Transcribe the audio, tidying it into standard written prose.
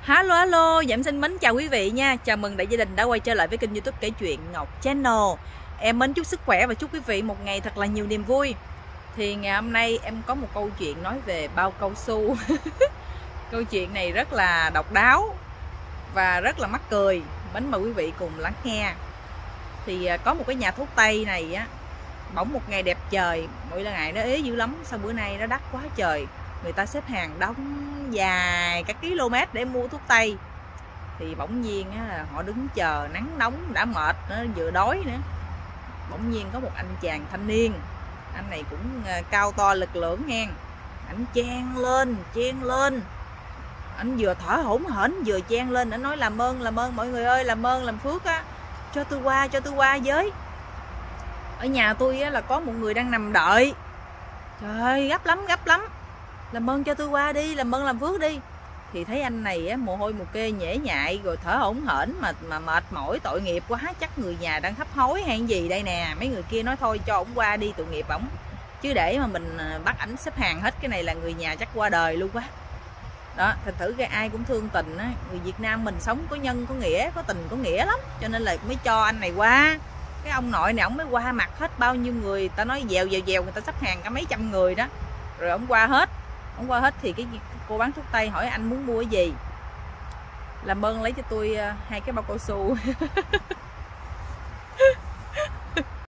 Hello hello, Diễm xin mến chào quý vị nha. Chào mừng đại gia đình đã quay trở lại với kênh YouTube Kể Chuyện Ngọc Channel. Em mến chúc sức khỏe và chúc quý vị một ngày thật là nhiều niềm vui. Thì ngày hôm nay em có một câu chuyện nói về bao cao su. Câu chuyện này rất là độc đáo và rất là mắc cười. Mến mời quý vị cùng lắng nghe. Thì có một cái nhà thuốc Tây này á, bỗng một ngày đẹp trời, mỗi ngày nó ế dữ lắm. Sau bữa nay nó đắt quá trời, người ta xếp hàng đông dài cả km để mua thuốc Tây. Thì bỗng nhiên á, họ đứng chờ nắng nóng đã mệt nữa, vừa đói nữa. Bỗng nhiên có một anh chàng thanh niên, anh này cũng cao to lực lưỡng ngang, anh chen lên, anh vừa thở hổn hển vừa chen lên, anh nói làm ơn mọi người ơi, làm ơn làm phước á, cho tôi qua với. Ở nhà tôi á, là có một người đang nằm đợi. Trời ơi, gấp lắm, làm ơn cho tôi qua đi, làm ơn làm phước đi. Thì thấy anh này á, mồ hôi mồ kê nhễ nhại rồi thở hổn hển mà mệt mỏi, tội nghiệp quá, chắc người nhà đang hấp hối hay gì đây nè. Mấy người kia nói thôi cho ổng qua đi, tội nghiệp ổng, chứ để mà mình bắt ảnh xếp hàng hết cái này là người nhà chắc qua đời luôn quá. Đó, thật thử ra ai cũng thương tình á, người Việt Nam mình sống có nhân có nghĩa, có tình có nghĩa lắm, cho nên là mới cho anh này qua. Cái ông nội này ổng mới qua mặt hết bao nhiêu người, ta nói dèo người ta xếp hàng cả mấy trăm người đó, rồi ổng qua hết. Ổng qua hết thì cái cô bán thuốc Tây hỏi anh muốn mua cái gì, làm ơn lấy cho tôi 2 cái bao cao su.